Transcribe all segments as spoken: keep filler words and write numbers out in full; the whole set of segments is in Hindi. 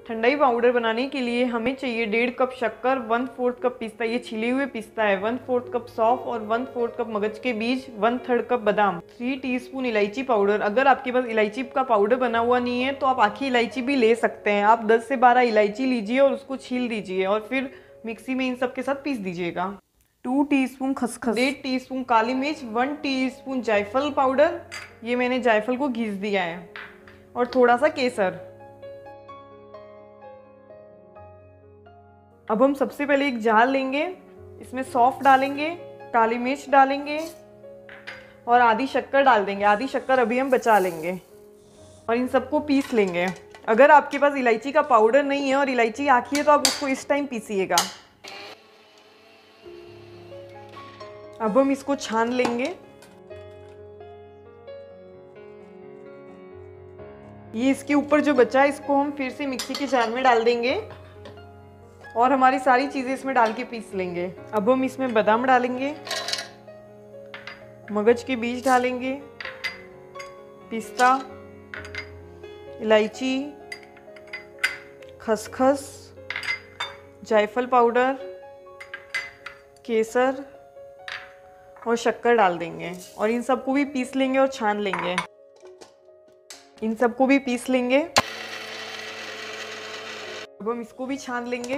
ठंडाई पाउडर बनाने के लिए हमें चाहिए डेढ़ कप शक्कर, वन फोर्थ कप पिस्ता, ये छिले हुए पिस्ता है, वन फोर्थ कप सौंफ और वन फोर्थ कप मगज के बीज, वन थर्ड कप बादाम, थ्री टीस्पून इलायची पाउडर। अगर आपके पास इलायची का पाउडर बना हुआ नहीं है तो आप आखी इलायची भी ले सकते हैं। आप दस से बारह इलायची लीजिए और उसको छील दीजिए और फिर मिक्सी में इन सब के साथ पीस दीजिएगा। टू टीस्पून खसखस, डेढ़ टीस्पून काली मिर्च, वन टीस्पून जायफल पाउडर, ये मैंने जायफल को घिस दिया है, और थोड़ा सा केसर। अब हम सबसे पहले एक जार लेंगे, इसमें सौंफ डालेंगे, काली मिर्च डालेंगे और आधी शक्कर डाल देंगे। आधी शक्कर अभी हम बचा लेंगे और इन सबको पीस लेंगे। अगर आपके पास इलायची का पाउडर नहीं है और इलायची आखी है तो आप उसको इस टाइम पीसिएगा। अब हम इसको छान लेंगे। ये इसके ऊपर जो बचा है इसको हम फिर से मिक्सी के जार में डाल देंगे और हमारी सारी चीजें इसमें डाल के पीस लेंगे। अब हम इसमें बादाम डालेंगे, मगज के बीज डालेंगे, पिस्ता, इलायची, खसखस, जायफल पाउडर, केसर और शक्कर डाल देंगे और इन सबको भी पीस लेंगे और छान लेंगे। इन सबको भी पीस लेंगे। अब हम इसको भी छान लेंगे।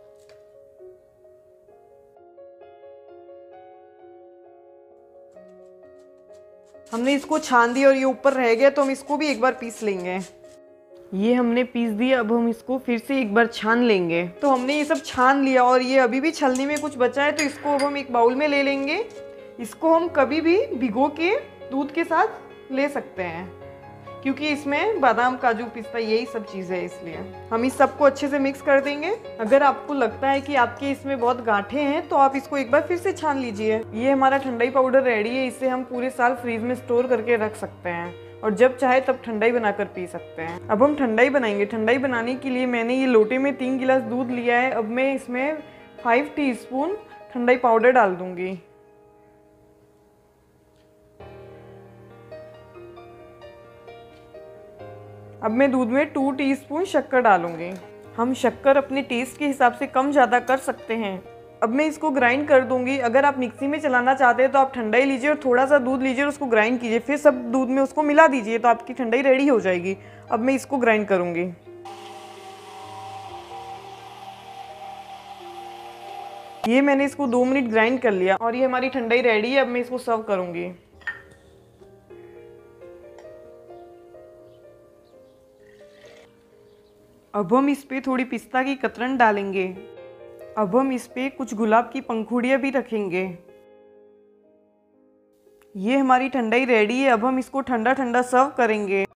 हमने इसको छान दिया और ये ऊपर रह गया तो हम इसको भी एक बार पीस लेंगे। ये हमने पीस दिया, अब हम इसको फिर से एक बार छान लेंगे। तो हमने ये सब छान लिया और ये अभी भी छलनी में कुछ बचा है तो इसको अब हम एक बाउल में ले लेंगे। इसको हम कभी भी भिगो के दूध के साथ ले सकते हैं क्योंकि इसमें बादाम, काजू, पिस्ता यही सब चीज़ें है, इसलिए हम इस सबको अच्छे से मिक्स कर देंगे। अगर आपको लगता है कि आपके इसमें बहुत गांठें हैं तो आप इसको एक बार फिर से छान लीजिए। ये हमारा ठंडाई पाउडर रेडी है। इसे हम पूरे साल फ्रीज में स्टोर करके रख सकते हैं और जब चाहे तब ठंडाई बनाकर पी सकते हैं। अब हम ठंडाई बनाएंगे। ठंडाई बनाने के लिए मैंने ये लोटे में तीन गिलास दूध लिया है। अब मैं इसमें five teaspoon thandai powder डाल दूंगी। अब मैं दूध में टू टीस्पून शक्कर डालूंगी। हम शक्कर अपने टेस्ट के हिसाब से कम ज़्यादा कर सकते हैं। अब मैं इसको ग्राइंड कर दूंगी। अगर आप मिक्सी में चलाना चाहते हैं तो आप ठंडाई लीजिए और थोड़ा सा दूध लीजिए और उसको ग्राइंड कीजिए, फिर सब दूध में उसको मिला दीजिए तो आपकी ठंडाई रेडी हो जाएगी। अब मैं इसको ग्राइंड करूंगी। ये मैंने इसको दो मिनट ग्राइंड कर लिया और ये हमारी ठंडाई रेडी है। अब मैं इसको सर्व करूंगी। अब हम इस पे थोड़ी पिस्ता की कतरन डालेंगे। अब हम इस पे कुछ गुलाब की पंखुड़ियाँ भी रखेंगे। ये हमारी ठंडाई रेडी है। अब हम इसको ठंडा ठंडा सर्व करेंगे।